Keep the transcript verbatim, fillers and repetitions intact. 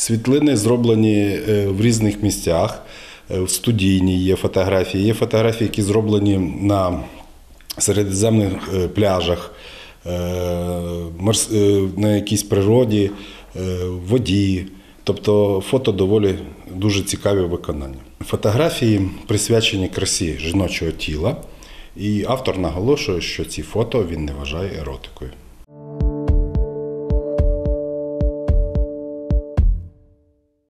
Світлини зроблені в різних місцях, в студійні є фотографії, є фотографії, які зроблені на середземних пляжах, на якійсь природі, в воді. Тобто фото доволі дуже цікаві виконання. Фотографії присвячені красі жіночого тіла, і автор наголошує, що ці фото він не вважає еротикою.